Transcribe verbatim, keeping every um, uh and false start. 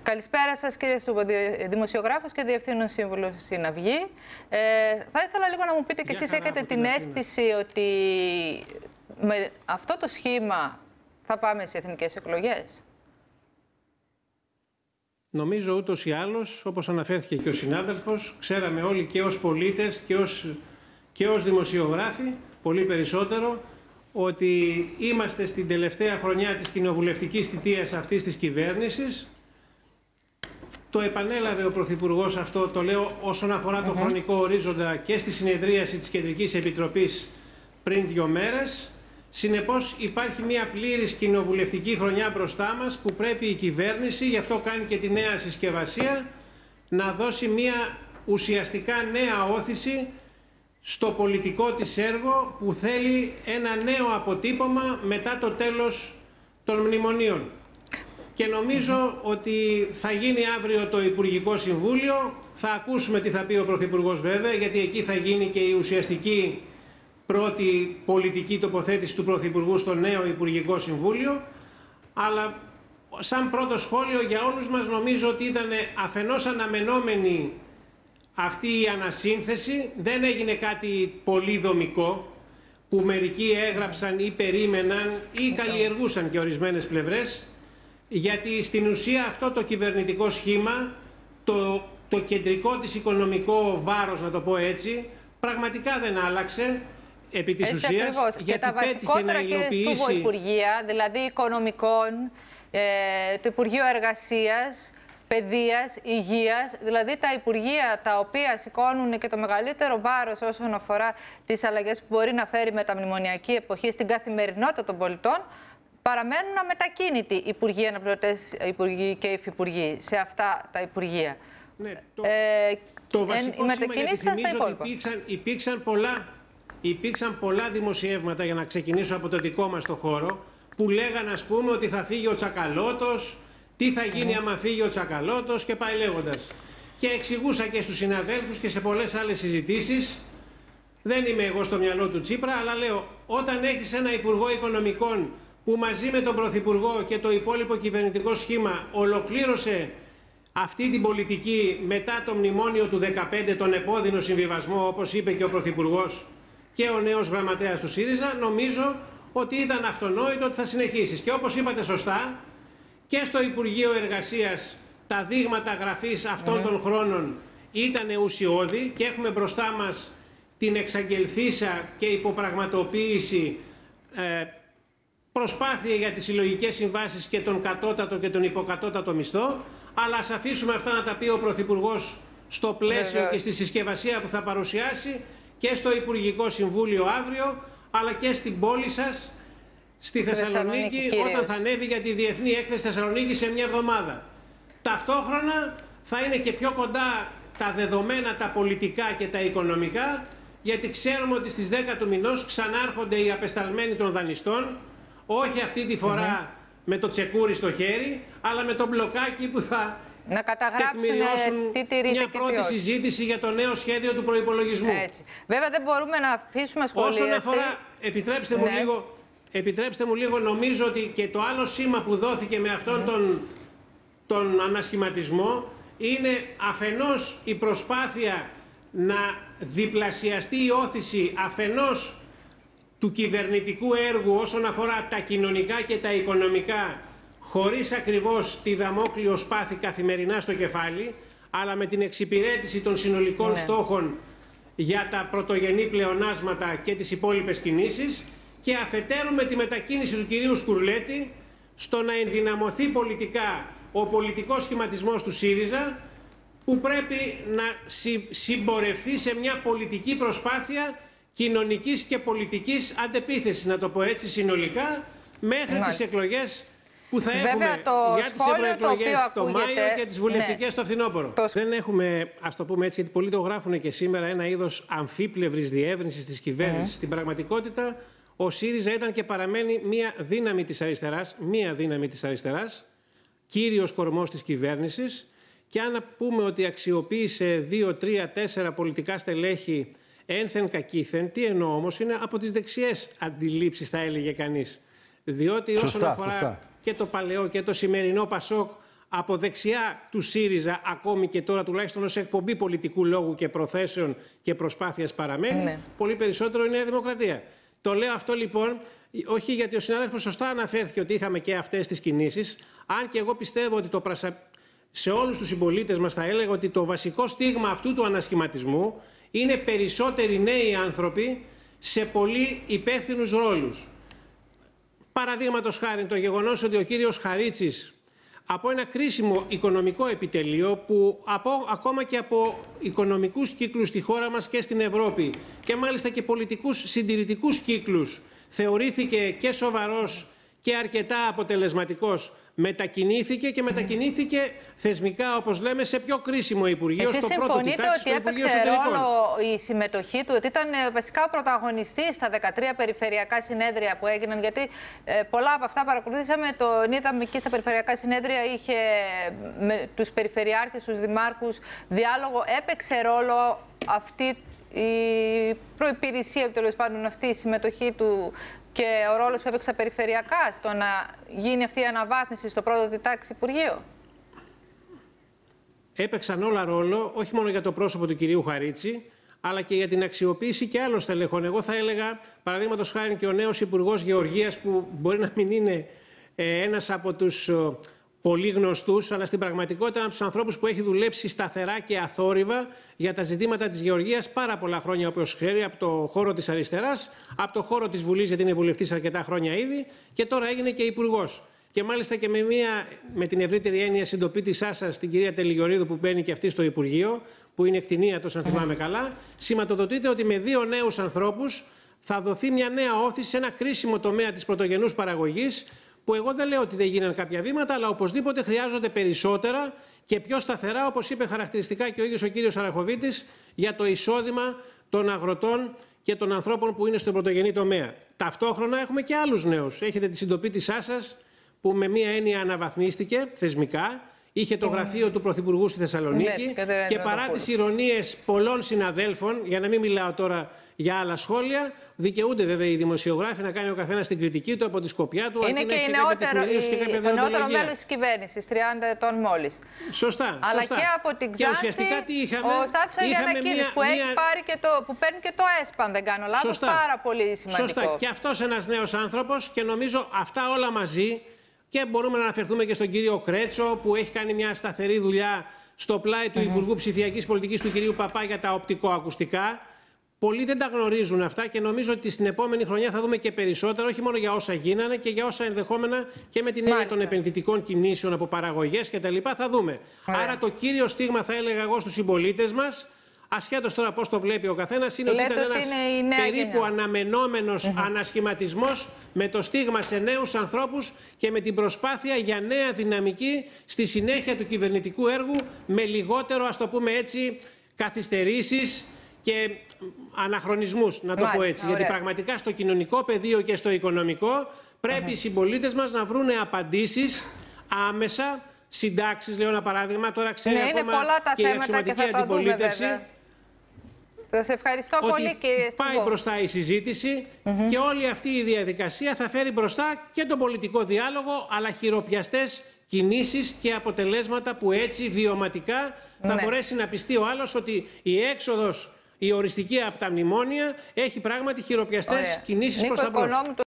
Καλησπέρα σας, κύριε Στούπο, δημοσιογράφος και διευθύνων σύμβουλος στην Αυγή. Ε, θα ήθελα λίγο να μου πείτε κι εσείς, έχετε την αίσθηση ότι με αυτό το σχήμα θα πάμε σε εθνικές εκλογές? Νομίζω ούτως ή άλλως, όπως αναφέρθηκε και ο συνάδελφος, ξέραμε όλοι και ως πολίτες και ως, και ως δημοσιογράφοι, πολύ περισσότερο, ότι είμαστε στην τελευταία χρονιά της κοινοβουλευτικής θητείας αυτής της κυβέρνησης. Το επανέλαβε ο Πρωθυπουργός αυτό, το λέω όσον αφορά το mm-hmm. χρονικό ορίζοντα, και στη συνεδρίαση της Κεντρικής Επιτροπής πριν δύο μέρες. Συνεπώς υπάρχει μια πλήρης κοινοβουλευτική χρονιά μπροστά μας που πρέπει η κυβέρνηση, γι' αυτό κάνει και τη νέα συσκευασία, να δώσει μια ουσιαστικά νέα όθηση στο πολιτικό της έργο που θέλει ένα νέο αποτύπωμα μετά το τέλος των μνημονίων. Και νομίζω mm-hmm. ότι θα γίνει αύριο το Υπουργικό Συμβούλιο, θα ακούσουμε τι θα πει ο Πρωθυπουργός βέβαια, γιατί εκεί θα γίνει και η ουσιαστική πρώτη πολιτική τοποθέτηση του Πρωθυπουργού στο νέο Υπουργικό Συμβούλιο. Αλλά σαν πρώτο σχόλιο για όλους μας, νομίζω ότι ήταν αφενός αναμενόμενη αυτή η ανασύνθεση, δεν έγινε κάτι πολύ δομικό που μερικοί έγραψαν ή περίμεναν ή καλλιεργούσαν και ορισμένες πλευρές, γιατί στην ουσία αυτό το κυβερνητικό σχήμα, το, το κεντρικό της οικονομικό βάρος, να το πω έτσι, πραγματικά δεν άλλαξε επί της έτσι ουσίας, ακριβώς. γιατί και τα βασικότερα υλοποιήσει... και στο Υπουργεία, δηλαδή οικονομικών, ε, το Υπουργείο Εργασίας, Παιδείας, Υγείας, δηλαδή τα Υπουργεία τα οποία σηκώνουν και το μεγαλύτερο βάρος όσον αφορά τις αλλαγές που μπορεί να φέρει η μεταμνημονιακή εποχή στην καθημερινότητα των πολιτών, παραμένουν αμετακίνητοι οι Υπουργοί, Αναπληρωτές Υπουργοί και Υφυπουργοί σε αυτά τα Υπουργεία. Ναι, το, ε, το βασικό εν, σήμα, γιατί θυμίζω ότι υπήρξαν, υπήρξαν, πολλά, υπήρξαν πολλά δημοσιεύματα, για να ξεκινήσω από το δικό μας το χώρο, που λέγαν, ας πούμε, ότι θα φύγει ο Τσακαλώτος, τι θα γίνει mm. άμα φύγει ο Τσακαλώτος και πάει λέγοντας. Και εξηγούσα και στους συναδέλφους και σε πολλές άλλες συζητήσεις, δεν είμαι εγώ στο μυαλό του Τσίπρα, αλλά λέω, όταν έχεις ένα Υπουργό Οικονομικών που μαζί με τον Πρωθυπουργό και το υπόλοιπο κυβερνητικό σχήμα ολοκλήρωσε αυτή την πολιτική μετά το μνημόνιο του δεκαπέντε, τον επώδυνο συμβιβασμό, όπως είπε και ο Πρωθυπουργός και ο νέος γραμματέας του ΣΥΡΙΖΑ, νομίζω ότι ήταν αυτονόητο ότι θα συνεχίσεις. Και όπως είπατε σωστά, και στο Υπουργείο Εργασίας τα δείγματα γραφής αυτών mm. των χρόνων ήταν ουσιώδη και έχουμε μπροστά μας την εξαγγελθήσα και υποπραγματοποίηση ε, προσπάθεια για τις συλλογικές συμβάσεις και τον κατώτατο και τον υποκατώτατο μισθό, αλλά ας αφήσουμε αυτά να τα πει ο Πρωθυπουργός στο πλαίσιο yeah, yeah. και στη συσκευασία που θα παρουσιάσει και στο Υπουργικό Συμβούλιο αύριο, αλλά και στην πόλη σας, στη Θεσσαλονίκη, Θεσσαλονίκη όταν θα ανέβει για τη Διεθνή Έκθεση Θεσσαλονίκη σε μια εβδομάδα. Ταυτόχρονα θα είναι και πιο κοντά τα δεδομένα, τα πολιτικά και τα οικονομικά, γιατί ξέρουμε ότι στις δέκα του μηνός ξανάρχονται οι απεσταλμένοι των δανειστών, όχι αυτή τη φορά mm-hmm. με το τσεκούρι στο χέρι, αλλά με το μπλοκάκι που θα να καταγράψουν τι τηρείται μια και πρώτη τι συζήτηση για το νέο σχέδιο του προϋπολογισμού. Έτσι. Βέβαια δεν μπορούμε να αφήσουμε σχολιαστή. Όσον αφορά, επιτρέψτε μου, ναι. λίγο, επιτρέψτε μου λίγο, νομίζω ότι και το άλλο σήμα που δόθηκε με αυτόν mm. τον, τον ανασχηματισμό είναι αφενός η προσπάθεια να διπλασιαστεί η όθηση αφενός του κυβερνητικού έργου όσον αφορά τα κοινωνικά και τα οικονομικά, χωρίς ακριβώς τη δαμόκλειο σπάθη καθημερινά στο κεφάλι, αλλά με την εξυπηρέτηση των συνολικών ναι. στόχων για τα πρωτογενή πλεονάσματα και τις υπόλοιπες κινήσεις, και αφετέρου με τη μετακίνηση του κυρίου Σκουρλέτη στο να ενδυναμωθεί πολιτικά ο πολιτικός σχηματισμός του ΣΥΡΙΖΑ, που πρέπει να συμπορευθεί σε μια πολιτική προσπάθεια κοινωνικής και πολιτικής αντεπίθεσης, να το πω έτσι συνολικά, μέχρι Μάλιστα. τις εκλογές που θα Βέβαια, έχουμε το για τις ευρωεκλογές το Μάιο και τις βουλευτικές ναι. το φθινόπωρο. Το... Δεν έχουμε, ας το πούμε έτσι, γιατί πολλοί το γράφουν και σήμερα, ένα είδος αμφίπλευρης διεύρυνσης της κυβέρνησης. Mm. Στην πραγματικότητα, ο ΣΥΡΙΖΑ ήταν και παραμένει μία δύναμη της αριστεράς, μία δύναμη της αριστεράς, κύριος κορμός της κυβέρνησης, και αν πούμε ότι αξιοποίησε δύο, τρία, τέσσερα πολιτικά στελέχη ένθεν κακήθεν, τι εννοώ όμως, είναι από τις δεξιές αντιλήψεις, θα έλεγε κανείς. Διότι σωστά, όσον αφορά σωστά. και το παλαιό και το σημερινό Πασόκ, από δεξιά του ΣΥΡΙΖΑ, ακόμη και τώρα τουλάχιστον ως εκπομπή πολιτικού λόγου και προθέσεων και προσπάθειας παραμένει, ναι. πολύ περισσότερο η Νέα Δημοκρατία. Το λέω αυτό λοιπόν, όχι γιατί ο συνάδελφος σωστά αναφέρθηκε ότι είχαμε και αυτές τις κινήσεις, αν και εγώ πιστεύω ότι το πρασα... σε όλους τους συμπολίτες μας θα έλεγα ότι το βασικό στίγμα αυτού του ανασχηματισμού είναι περισσότεροι νέοι άνθρωποι σε πολύ υπεύθυνους ρόλους. Παραδείγματος χάρη το γεγονός ότι ο κύριος Χαρίτσης από ένα κρίσιμο οικονομικό επιτελείο που από, ακόμα και από οικονομικούς κύκλους στη χώρα μας και στην Ευρώπη και μάλιστα και πολιτικούς συντηρητικούς κύκλους θεωρήθηκε και σοβαρός και αρκετά αποτελεσματικός, μετακινήθηκε και μετακινήθηκε θεσμικά, όπως λέμε, σε πιο κρίσιμο Υπουργείο. Εσείς στο πρώτο συμφωνείτε ότι έπαιξε ρόλο η συμμετοχή του, ότι ήταν βασικά ο πρωταγωνιστής στα δεκατρία περιφερειακά συνέδρια που έγιναν, γιατί ε, πολλά από αυτά παρακολουθήσαμε, τον είδαμε και στα περιφερειακά συνέδρια, είχε με τους περιφερειάρχες, τους δημάρχους διάλογο. Έπαιξε ρόλο αυτή η προϋπηρεσία, τέλος πάντων αυτή η συμμετοχή του και ο ρόλος που έπαιξε περιφερειακά στο να γίνει αυτή η αναβάθμιση στο πρώτο τη τάξη Υπουργείο? Έπαιξαν όλα ρόλο, όχι μόνο για το πρόσωπο του κυρίου Χαρίτση, αλλά και για την αξιοποίηση και άλλων στελεχών. Εγώ θα έλεγα, παραδείγματος χάρη, και ο νέος Υπουργός Γεωργίας, που μπορεί να μην είναι ε, ένας από τους ε, πολύ γνωστούς, αλλά στην πραγματικότητα είναι από τους ανθρώπους που έχει δουλέψει σταθερά και αθόρυβα για τα ζητήματα της γεωργίας πάρα πολλά χρόνια, όπως ξέρει, από το χώρο της αριστεράς, από το χώρο της Βουλής, γιατί είναι βουλευτής αρκετά χρόνια ήδη, και τώρα έγινε και υπουργός. Και μάλιστα και με, μια, με την ευρύτερη έννοια συντοπίτησά σας, την κυρία Τελιγιορίδου, που μπαίνει και αυτή στο Υπουργείο, που είναι εκτινίατος, αν θυμάμαι καλά, σηματοδοτείται ότι με δύο νέους ανθρώπους θα δοθεί μια νέα όθηση σε ένα κρίσιμο τομέα της πρωτογενούς παραγωγής, που εγώ δεν λέω ότι δεν γίνανε κάποια βήματα, αλλά οπωσδήποτε χρειάζονται περισσότερα και πιο σταθερά, όπως είπε χαρακτηριστικά και ο ίδιος ο κύριος Αραχοβίτης, για το εισόδημα των αγροτών και των ανθρώπων που είναι στον πρωτογενή τομέα. Ταυτόχρονα έχουμε και άλλους νέους. Έχετε τη συντοπίτησά σας, που με μία έννοια αναβαθμίστηκε θεσμικά, είχε το γραφείο του Πρωθυπουργού στη Θεσσαλονίκη, ναι, και παρά τις ηρωνίες πολλών συναδέλφων, για να μην μιλάω τώρα για άλλα σχόλια, δικαιούνται βέβαια οι δημοσιογράφοι να κάνει ο καθένας την κριτική του από τη σκοπιά του. Είναι και, η νεότερο, η, το νεότερο μέλος της κυβέρνησης, τριάντα ετών μόλις. Σωστά. Αλλά σωστά. και από την Ξάνθη, είχαμε, ο Στάθης Αγιανακίδης, που, μία... που παίρνει και το ΕΣΠΑ, αν δεν κάνω λάθος, σωστά. Πάρα πολύ σημαντικό. Σωστά. Και αυτός ένας νέος άνθρωπος, και νομίζω αυτά όλα μαζί, και μπορούμε να αναφερθούμε και στον κύριο Κρέτσο, που έχει κάνει μια σταθερή δουλειά στο πλάι του mm-hmm. Υπουργού Ψηφιακής Πολιτικής του κυρίου Παπά για τα οπτικοακουστικά. Πολλοί δεν τα γνωρίζουν αυτά και νομίζω ότι στην επόμενη χρονιά θα δούμε και περισσότερα, όχι μόνο για όσα γίνανε και για όσα ενδεχόμενα και με την έννοια των επενδυτικών κινήσεων από παραγωγές κτλ. Θα δούμε. Yeah. Άρα το κύριο στίγμα, θα έλεγα εγώ, στους συμπολίτες μας, ασχέτως τώρα πώς το βλέπει ο καθένας, είναι Λέτε ότι ήταν ένας είναι περίπου γενιά. αναμενόμενος mm-hmm. ανασχηματισμός με το στίγμα σε νέους ανθρώπους και με την προσπάθεια για νέα δυναμική στη συνέχεια του κυβερνητικού έργου, με λιγότερο, ας το πούμε έτσι, καθυστερήσεις και αναχρονισμούς, να το Μάλιστα, πω έτσι. Ωραία. Γιατί πραγματικά στο κοινωνικό πεδίο και στο οικονομικό πρέπει mm-hmm. οι συμπολίτες μας να βρούνε απαντήσεις άμεσα, συντάξεις, λέω ένα παράδειγμα, τώρα ξέρει ναι, ακόμα πολλά τα και η αξιωματική αντιπολίτευση. Σας ευχαριστώ ότι πολύ, κύριε Πάει Στυβό. μπροστά η συζήτηση mm-hmm. και όλη αυτή η διαδικασία θα φέρει μπροστά και τον πολιτικό διάλογο, αλλά χειροπιαστές κινήσεις και αποτελέσματα που έτσι βιωματικά θα ναι. μπορέσει να πιστεί ο άλλος ότι η έξοδος, η οριστική από τα μνημόνια έχει πράγματι χειροπιαστές κινήσεις προς τα μπρος.